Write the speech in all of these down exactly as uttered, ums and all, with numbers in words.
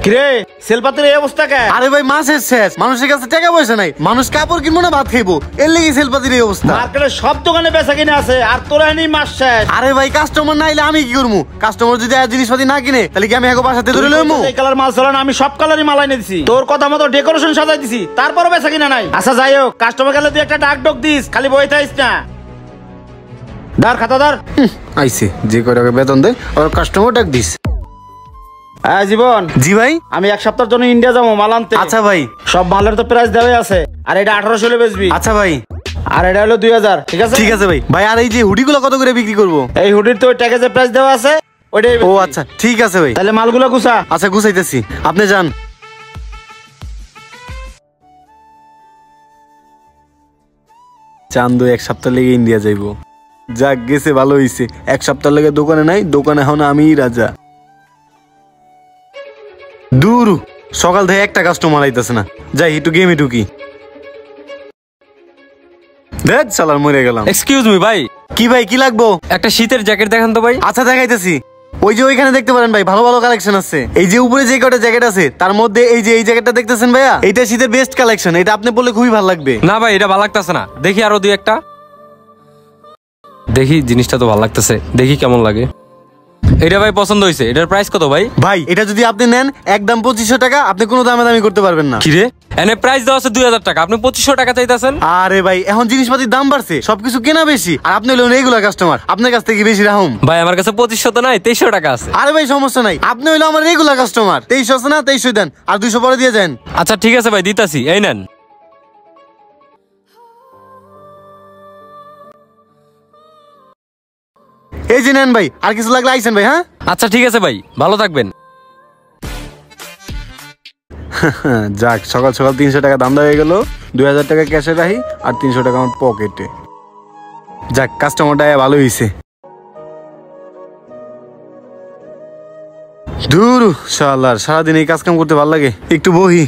কিরে সেলপাতের এই অবস্থা কে? আরে ভাই মাসের শেষ, মানুষের কাছে টাকা পয়সা নাই, মানুষ কাপড় কিনবো না ভাত খাইবো, এর লেগে সেলপাতির এই অবস্থা। মার্কেটে সব দোকানে বেচা কিনে আছে আর তোরা এনে মাস শেষ। আরে ভাই কাস্টমার না আইলে আমি কি করবো? কাস্টমার যদি আর জিনিসপাতি না কিনে তাহলে কি আমি এখন বাসাতে ধরে লইমু? এই কালার মাল চলে না, আমি সব কালারই মাল এনে দিছি, তোর কথা মতো ডেকোরেশন সাজাই দিছি, তারপরও বেচা কিনা নাই। আচ্ছা যাই হোক, কাস্টমার গেলে তুই একটা ডাক ডক দিস, খালি বই থাইস না। দার খাতা দার। আইছে যে কয় টাকা বেতন দেয় আর কাস্টমার ডাক দিস। হ্যাঁ জীবন। জি ভাই। আমি এক সপ্তাহের জন্য ইন্ডিয়া যাবো মাল আনতে। আচ্ছা ভাই। সব মালের তো প্রাইস দেওয়াই আছে, আর এটা আঠারোশো হলে বেচবি। আচ্ছা ভাই। আর এটা হলো দুই হাজার। ঠিক আছে ঠিক আছে ভাই। ভাই আর এই যে হুডিগুলো কত করে বিক্রি করবো? এই হুডির তো ট্যাগেজের প্রাইস দেওয়া আছে, ওইটাই। ও আচ্ছা ঠিক আছে ভাই। তাহলে মালগুলো গুছা। আচ্ছা গুছাইতেছি, আপনি যান। চান্দু এক সপ্তাহ লেগে ইন্ডিয়া যাইবো, যাক গেছে ভালো হইছে। এক সপ্তাহ লেগে দোকানে নাই, দোকানে এখন আমি রাজা। দূর সকাল থেকে একটা কাস্টমার আইতেছে না, যাই একটু গেমে ঢুকি। দেখ সালার মরে গেলাম। এক্সকিউজ মি ভাই। কি ভাই কি লাগবো? একটা শীতের জ্যাকেট দেখান তো ভাই। আচ্ছা দেখাইতেছি। ওই যে ওইখানে দেখতে পারেন ভাই, ভালো ভালো কালেকশন আছে। এই যে উপরে যে কটা জ্যাকেট আছে তার মধ্যে এই যে এই জ্যাকেটটা দেখতেছেন ভাইয়া, এইটা শীতের বেস্ট কালেকশন, এটা আপনি বললে খুবই ভালো লাগবে। না ভাই এটা ভালো লাগতেছে না, দেখি আরো দুই একটা দেখি। জিনিসটা তো ভালো লাগতেছে, দেখি কেমন লাগে। এটা ভাই পছন্দ হয়েছে, এটার প্রাইস কত ভাই? ভাই এটা যদি আপনি নেন একদম পঁচিশশো টাকা, আপনি কোনো দামে দামি করতে পারবেন না। কিরে এনে প্রাইস দেওয়া আছে দুই হাজার টাকা, আপনি পঁচিশশো টাকা চাইতেছেন? আরে ভাই এখন জিনিসপাতির দাম বাড়ছে, সবকিছু কেনা বেশি, আর আপনি হলেন রেগুলার কাস্টমার, আপনার কাছ থেকে বেশি রাখুন। ভাই আমার কাছে পঁচিশশো তো নাই, তেইশশো টাকা আছে। আরে ভাই সমস্যা নাই, আপনি হইলো আমার রেগুলার কাস্টমার, তেইশশো আছে না, তেইশশো দেন, আর দুইশো পরে দিয়ে যান। আচ্ছা ঠিক আছে ভাই দিতাছি, এই নেন। এই যে নেন ভাই, আর কিছু লাগলে আইসেন ভাই। হ্যাঁ আচ্ছা ঠিক আছে ভাই, ভালো থাকবেন। যাক সকাল সকাল তিনশো টাকা দাম হয়ে গেল, দুই হাজার টাকা ক্যাশে রাখি আর তিনশো টাকা আমার পকেটে। যাক কাস্টমারটা ভালো হয়েছে। দূর শালার, সারাদিন এই কাজ কাম করতে ভালো লাগে, একটু বহি।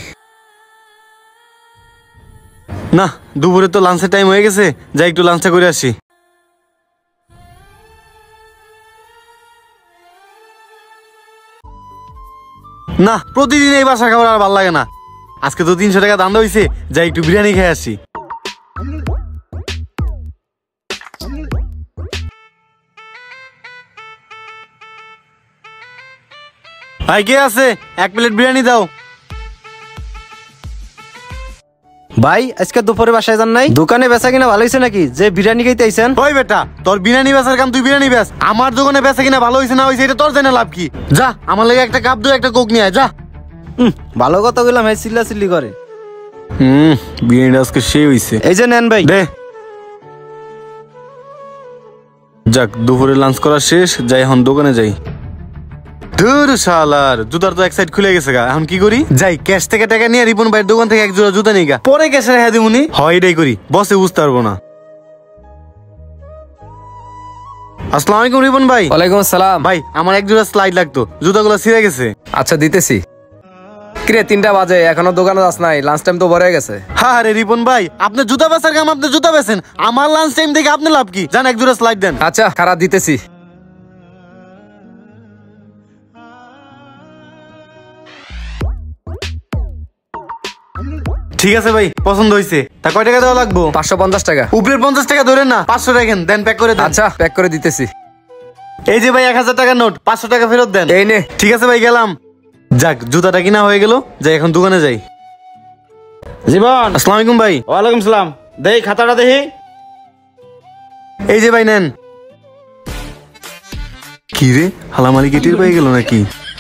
না দুপুরে তো লাঞ্চের টাইম হয়ে গেছে, যাই একটু লাঞ্চটা করে আসি। না প্রতিদিন এই বাসা খাবার আর ভালো লাগে না, আজকে তো তিনশো টাকা দাম হয়েছে, যাই একটু বিরিয়ানি খেয়ে আসি। ভাই কে আছে? এক প্লেট বিরিয়ানি দাও। ভাই আজকে দুপুরে বাসায় যান নাই? দোকানে বেচা কিনা ভালো হয়েছে নাকি যে বিরিয়ানি খাইতে আইছেন? ওই বেটা তোর বিরিয়ানি বেচার কাম তুই বিরিয়ানি বেচ, আমার দোকানে বেচা কিনা ভালো হয়েছে না হয়েছে এটা তোর জানা লাভ কি? যা আমার লাগে একটা কাপ দু একটা কোক নিয়ে আয় যা। ভালো কথা বললাম, হ্যাঁ চিল্লা চিল্লি করে। হুম বিরিয়ানি আজকে সে হইছে। এই যে নেন ভাই। দে। যাক দুপুরে লাঞ্চ করা শেষ, যাই এখন দোকানে যাই। ধুর শালার, জুতার তো এক সাইড খুলে গেছে গা, এখন কি করি? যাই ক্যাশ থেকে টাকা নিয়ে রিপন ভাইয়ের দোকান থেকে এক জোড়া জুতা নিয়ে গা, পরে ক্যাশে রেখে দিমুনি। হয় এটাই করি, বসে বুঝতে পারবো না। আসসালামু আলাইকুম রিপন ভাই। ওয়ালাইকুম আসসালাম। ভাই আমার এক জোড়া স্লাইড লাগতো, জুতাগুলো ছিঁড়ে গেছে। আচ্ছা দিতেছি। কিরে তিনটা বাজে এখনো দোকানে যাস নাই? লাঞ্চ টাইম তো ভরে গেছে। হ্যাঁ রে রিপন ভাই, আপনি জুতা বেচার কাম আপনি জুতা বেচেন, আমার লাঞ্চ টাইম থেকে আপনি লাভ কি? জান এক জোড়া স্লাইড দেন। আচ্ছা খারাপ দিতেছি। ঠিক আছে ভাই পছন্দ হয়েছে, তা কয় টাকা দেওয়া লাগবো? পাঁচশো পঞ্চাশ টাকা। উপরের পঞ্চাশ টাকা ধরেন না, পাঁচশো রাখেন, দেন প্যাক করে দেন। আচ্ছা প্যাক করে দিতেছি। এই যে ভাই এক হাজার টাকার নোট, পাঁচশো টাকা ফেরত দেন। এই নে। ঠিক আছে ভাই গেলাম। যাক জুতাটা কিনা হয়ে গেল, যাই এখন দোকানে যাই। জীবন। আসসালামু আলাইকুম ভাই। ওয়ালাইকুম সালাম। দেই খাতাটা দেখি। এই যে ভাই নেন। কি রে হালামালি কেটির পাই গেল নাকি?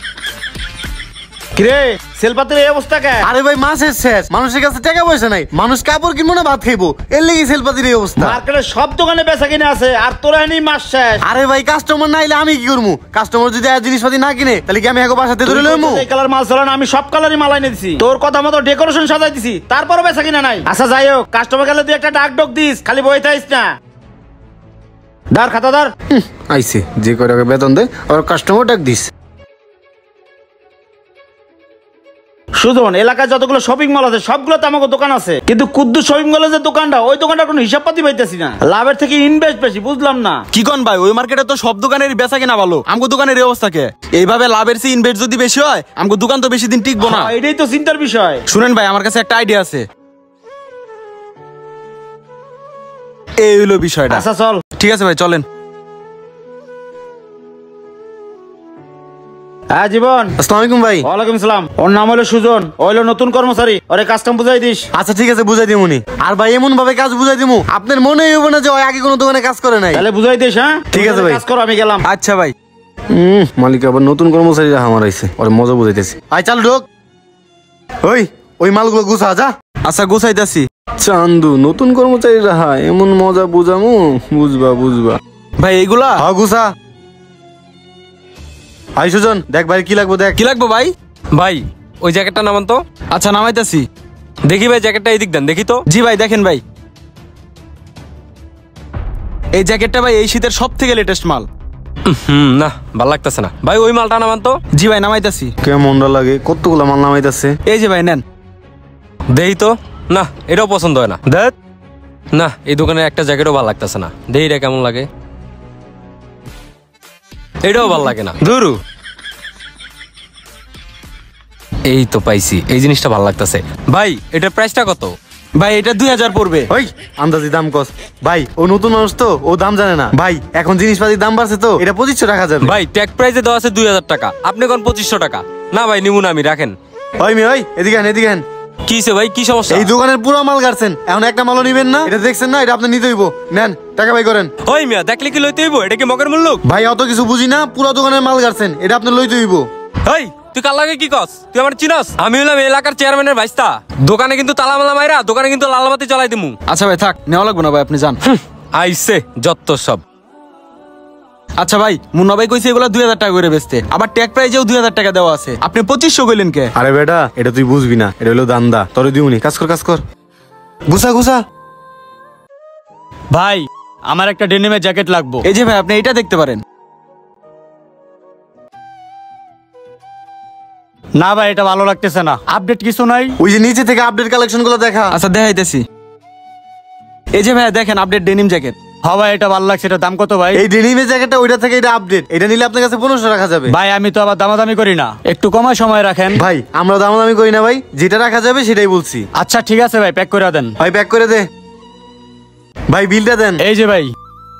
কিরে সেলপাতের এই অবস্থা কে? আরে ভাই মাসের শেষ, মানুষের কাছে টাকা পয়সা নাই, মানুষ কাপড় কিনবো না ভাত খাইবো, এর লেগে সেলপাতির এই অবস্থা। মার্কেটে সব দোকানে বেচা কিনে আছে আর তোরা এনে মাস শেষ। আরে ভাই কাস্টমার না আইলে আমি কি করবো? কাস্টমার যদি আর জিনিসপাতি না কিনে তাহলে কি আমি এখন বাসাতে ধরে লইমু? এই কালার মাল চলে না, আমি সব কালারই মাল এনে দিছি, তোর কথা মতো ডেকোরেশন সাজাই দিছি, তারপরও বেচা কিনা নাই। আচ্ছা যাই হোক, কাস্টমার গেলে তুই একটা ডাক ডক দিস, খালি বই থাইস না। দার খাতা দার। আইছে যে কয় টাকা বেতন দেয় আর কাস্টমার ডাক দিস। সুজন, এলাকায় যতগুলো শপিং মল আছে সবগুলোতে আমাকে দোকান আছে, কিন্তু কুদ্দুস শপিং মলের যে দোকানটা, ওই দোকানটার কোনো হিসাব পাতি পাইতেছি না। লাভের থেকে ইনভেস্ট বেশি, বুঝলাম না। কি কোন ভাই, ওই মার্কেটে তো সব দোকানের বেচা কেনা ভালো, আমগো দোকানের এই অবস্থা কে? এইভাবে লাভের চেয়ে ইনভেস্ট যদি বেশি হয়, আমগো দোকান তো বেশি দিন টিকবো না। হ্যাঁ, এটাই তো চিন্তার বিষয়। শুনেন ভাই, আমার কাছে একটা আইডিয়া আছে। এই হলো বিষয়টা। আচ্ছা চল। ঠিক আছে ভাই, চলেন। হ্যাঁ জীবন। আসসালামু আলাইকুম ভাই। ওয়ালাইকুম সালাম। ওর নাম হলো সুজন, হইলো নতুন কর্মচারী, ওরে কাজকাম বুঝাই দিস। আচ্ছা ঠিক আছে, বুঝাই দিমুনি। আর ভাই এমন ভাবে কাজ বুঝাই দিমু আপনার মনে হইব না যে ওই আগে কোনো দোকানে কাজ করে নাই। তাহলে বুঝাই দিস। হ্যাঁ ঠিক আছে ভাই। কাজ করো, আমি গেলাম। আচ্ছা ভাই। হুম, মালিক আবার নতুন কর্মচারী আমার আইছে, ওরে মজা বুঝাইতেছি। আই চাল ঢোক। ওই ওই মালগুলো গুছা যা। আচ্ছা গুছাইতাছি। চান্দু, নতুন কর্মচারী রাহা এমন মজা বুঝামু, বুঝবা বুঝবা। ভাই এইগুলা হ্যাঁ গুছা। আই সুজন, দেখ ভাই কি লাগবে দেখ। কি লাগবে ভাই? ভাই ওই জ্যাকেটটা নামান তো। আচ্ছা নামাইতাছি। দেখি ভাই জ্যাকেটটা এদিক দেন, দেখি তো। জি ভাই, দেখেন ভাই, এই জ্যাকেটটা ভাই এই শীতের সব থেকে লেটেস্ট মাল। হুম, না ভালো লাগতেছে না ভাই, ওই মালটা নামান তো। জি ভাই নামাইতাছি। কেমনটা লাগে, কতগুলো মাল নামাইতাছে। এই যে ভাই নেন। দেখি তো। না এটাও পছন্দ হয় না। দেখ না, এই দোকানে একটা জ্যাকেটও ভালো লাগতেছে না। দেখি রে কেমন লাগে। এটাও ভালো লাগে না, ধুরু। এই তো পাইছি, এই জিনিসটা ভালো লাগতেছে। ভাই এটার প্রাইসটা কত? ভাই এটা দুই হাজার পড়বে। ওই আন্দাজি দাম কস। ভাই ও নতুন মানুষ তো, ও দাম জানে না। ভাই এখন জিনিসপাতির দাম বাড়ছে তো, এটা পঁচিশশো টাকা যাবে। ভাই ট্যাগ প্রাইসে দেওয়া আছে দুই হাজার টাকা, আপনি কোন পঁচিশশো টাকা? না ভাই নিমু না আমি, রাখেন। ওই মি ওই এদিকে আন, এদিকে আন। কিসে ভাই, কি সমস্যা? এই দোকানের পুরো মাল গাড়ছেন, এখন একটা মালও নিবেন না? এটা দেখছেন না, এটা আপনি নিতে হইব। নেন টাকা বাই করেন। ওই মিয়া, দেখলে কি লইতে হইব? এটা কি মগের মূল্য? ভাই অত কিছু বুঝি না, পুরো দোকানের মাল গাড়ছেন, এটা আপনি লইতে হইব। এই তুই কার লাগে কি কস? তুই আমার চিনস? আমি হলাম এলাকার চেয়ারম্যানের ভাইস্তা। দোকানে কিন্তু তালা মালা মাইরা দোকানে কিন্তু লালবাতি জ্বালাই দিমু। আচ্ছা ভাই থাক, নেওয়া লাগবে না ভাই, আপনি যান। আইসে যত সব। আচ্ছা ভাই, মুন্না ভাই কইছে এগুলা দুই হাজার টাকা করে বেচতে, আবার ট্যাগ প্রাইজেও দুই হাজার টাকা দেওয়া আছে, আপনি পঁচিশশো কইলেন কে? আরে বেটা, এটা তুই বুঝবি না, এটা হলো দান্দা। তোরে দিউনি, কাজ কর কাজ কর। গুছা গুছা। ভাই আমার একটা ডেনিমের জ্যাকেট লাগবে। এই যে ভাই, আপনি এটা দেখতে পারেন। না ভাই, এটা ভালো লাগতেছে না, আপডেট কিছু নাই। ওই যে নিচে থেকে আপডেট কালেকশন গুলো দেখা। আচ্ছা দেখাইতেছি। এই যে ভাই দেখেন, আপডেট ডেনিম জ্যাকেট। হ্যাঁ ভাই, এটা ভালো লাগছে। এটা দাম কত ভাই? এই ডেনিমের জ্যাকেটটা ওইটা থেকে এটা আপডেট, এটা নিলে আপনার কাছে পনেরোশো রাখা যাবে। ভাই আমি তো আবার দামাদামি করি না, একটু কমায় সময় রাখেন। ভাই আমরা দামাদামি করি না ভাই, যেটা রাখা যাবে সেটাই বলছি। আচ্ছা ঠিক আছে ভাই, প্যাক করে দেন। ভাই প্যাক করে দে। ভাই বিলটা দেন। এই যে ভাই।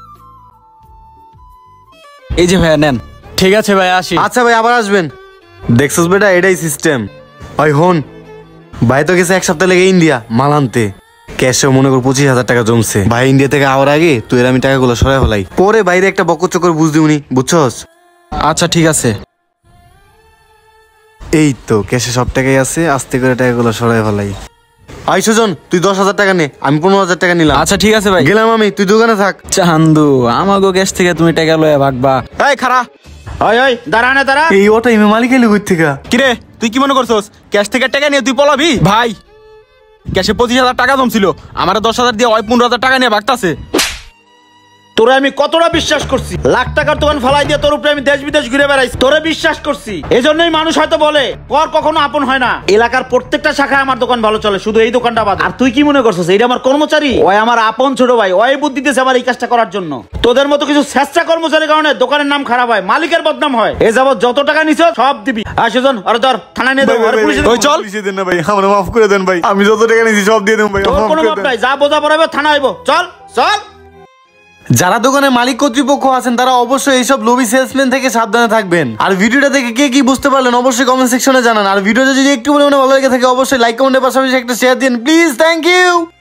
এই যে ভাইয়া নেন। ঠিক আছে ভাই, আসি। আচ্ছা ভাই আবার আসবেন। দেখছস বেটা, এটাই সিস্টেম। ভাই হন, ভাই তো গেছে এক সপ্তাহ লেগে ইন্ডিয়া মাল আনতে। ক্যাশে মনে কর পঁচিশ হাজার টাকা জমছে। ভাই ইন্ডিয়া থেকে আওয়ার আগে তুই আমি টাকাগুলো সরাই ফেলাই, পরে বাইরে একটা বকর চক্কর বুঝ দিউনি, বুঝছস? আচ্ছা ঠিক আছে। এই তো ক্যাশে সব টাকাই আছে, আস্তে করে টাকাগুলো সরাই ফেলাই। আই সুজন, তুই দশ হাজার টাকা নে, আমি পনেরো হাজার টাকা নিলাম। আচ্ছা ঠিক আছে ভাই, গেলাম আমি, তুই দোকানে থাক। চান্দু, আমাগো গ্যাস থেকে তুমি টাকা লয়ে ভাগবা। এই খারা। ওই ওই দাঁড়া না দাঁড়া। এই ওটা ইমে মালিক এলো কই থেকে? কিরে তুই কি মনে করছস ক্যাশ থেকে টাকা নিয়ে তুই পলাবি? ভাই ক্যাশে পঁচিশ হাজার টাকা জমছিল, আমার দশ হাজার দিয়ে ওই পনেরো হাজার টাকা নিয়ে ভাগতাছে। তোরে আমি কতটা বিশ্বাস করছি, লাখ টাকার দোকান ফালাই দিয়ে তোর উপরে আমি দেশ বিদেশ ঘুরে বেড়াইছি, তোরে বিশ্বাস করছি। এই জন্যই মানুষ হয়তো বলে পর কখনো আপন হয় না। এলাকার প্রত্যেকটা শাখায় আমার দোকান ভালো চলে, শুধু এই দোকানটা বাদ। আর তুই কি মনে করছিস এটা আমার কর্মচারী? ওই আমার আপন ছোট ভাই, ওই বুদ্ধি দিতেছে আমার এই কাজটা করার জন্য। তোদের মতো কিছু স্বেচ্ছা কর্মচারীর কারণে দোকানের নাম খারাপ হয়, মালিকের বদনাম হয়। এ যাবত যত টাকা নিছ সব দিবি। আর সেজন আরে ধর থানায় নিয়ে দেবো, আর পুলিশে ওই চল, পুলিশে দেন না ভাই, আমরা মাফ করে দেন ভাই, আমি যত টাকা নিয়েছি সব দিয়ে দেন ভাই। তোর কোনো মাপ নাই, যা বোঝা পড়াবে থানা আইবো। চল চল। যারা দোকানে মালিক কর্তৃপক্ষ আছেন তারা অবশ্যই এইসব লোভী সেলসম্যান থেকে সাবধানে থাকবেন। আর ভিডিওটা দেখে কে কি বুঝতে পারলেন অবশ্যই কমেন্ট সেকশনে জানান। আর ভিডিওটা যদি একটু মনে মনে ভালো লেগে থাকে অবশ্যই লাইক কমেন্টের পাশাপাশি একটা শেয়ার দিন প্লিজ। Thank you.